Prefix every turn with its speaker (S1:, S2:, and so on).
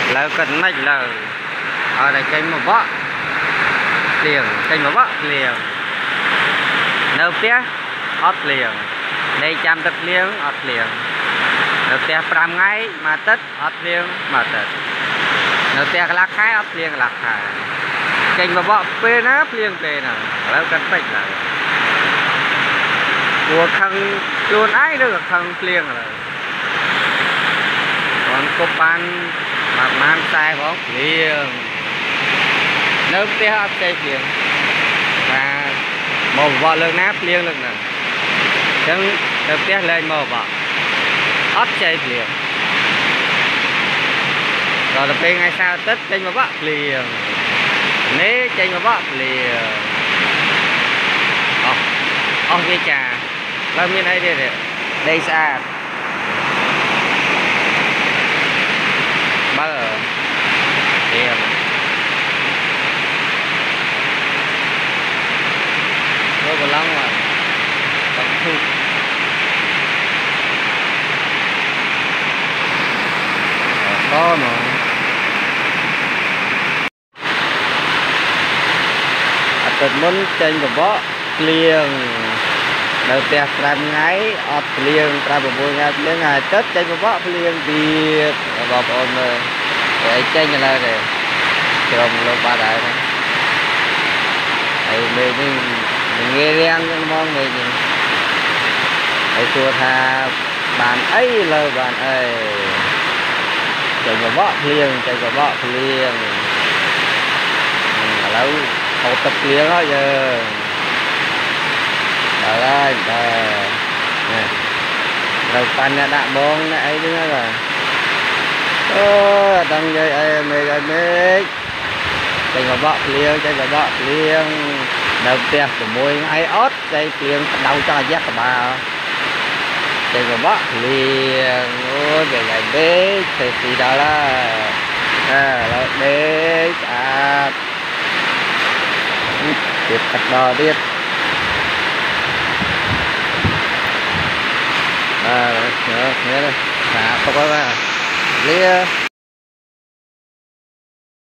S1: lỡ cần nách lỡ ở đây kênh mà bó liền kênh mà bó liền nấu tía ót liền đây chăm tất liền ót liền nấu tía 5 ngày mà tất ót liền mà tất nấu tía lạc khai ót liền lạc khai kênh mà bó phê nắp liền phê nào lỡ cần nách lỡ của khăn luôn ai được khăn liền rồi còn có ban mà mang sai bóng liền nếu tía áp xây liền và một vợ lương nắp liền được nè chẳng nếu tía lên một vợ áp xây liền rồi là bên ngày sau tết trên mà bắt liền nếu trên mà bắt liền ông kia trà làm như này đi đây xa bơ tiền tôi còn lắm mà còn thu có mà tụi muốn trên của bó liền đầu tiên 5 ngày ọt liền 5 ngày liền ngày Tết trên của bó liền đi bà con để trên như là để trồng lô ba đại này thì mình nghe riêng nhưng mong mình để chùa tha bạn ấy lời bạn ơi trên của bó liền trên của bó liền lâu hậu tập liền đó giờ đó đây nè đầu pan đã bông ấy nữa rồi đang dây em mê chạy vào bọ liền đầu tiên của môi ai ót dây liền đầu cho giác của bà chạy vào bọ liền ôi về lại bế thì đó là bế tiếp cắt đò tiếp nhớ đây không có lia